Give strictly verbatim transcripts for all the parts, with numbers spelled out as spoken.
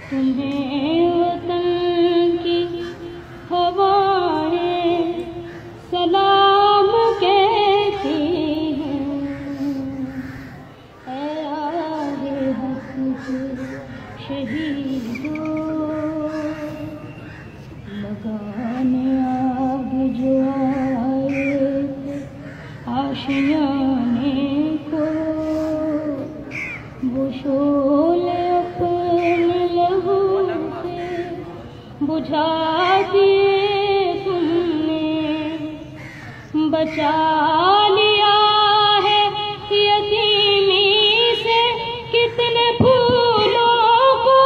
तुम्हें वतन की हवाएं सलाम कहती हैं। ऐ आगे हक के शहीदों, लगाने आग जो आए आशियाने को, वो शोले अपने लहू से बुझा दिए तुमने। बचा लिया है यतीमी से कितने फूलों को,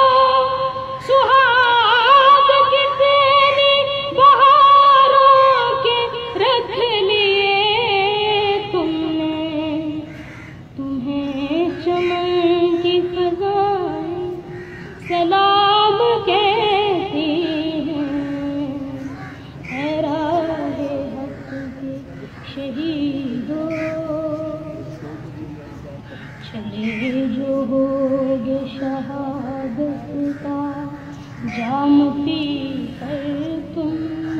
सुहाग कितनी बहारों के रख लिए तुमने। तुम्हें चमन की फज़ाएं सलाम कहती हैं। ऐ राहे हक के शहीदों, चले जो होगे शहादत का जाम पी कर तुम।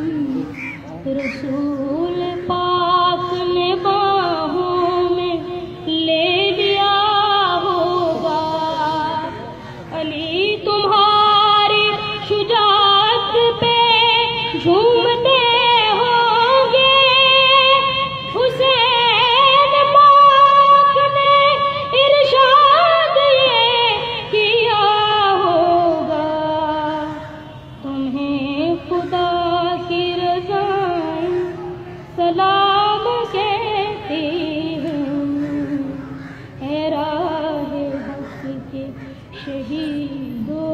रसूल पाक ने बाहों में ले लिया होगा। अली तुम्हारी शुजाअत पे झूमते होंगे। हुसैन पाक ने इरशाद ये किया होगा। तुम्हें खुदा की रज़ाएं सलाम कहती हैं। ऐ राहे हक के शहीदों,